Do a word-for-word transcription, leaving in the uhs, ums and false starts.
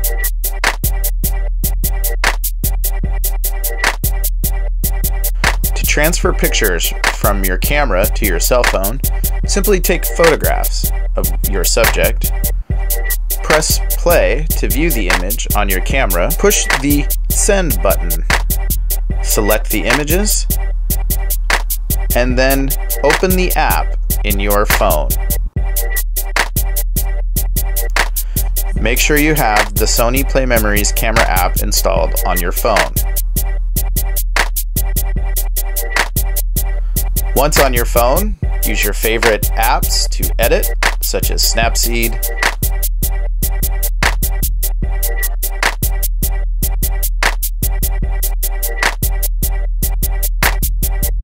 To transfer pictures from your camera to your cell phone, simply take photographs of your subject, press play to view the image on your camera, push the send button, select the images, and then open the app in your phone. Make sure you have the Sony Play Memories camera app installed on your phone. Once on your phone, use your favorite apps to edit, such as Snapseed,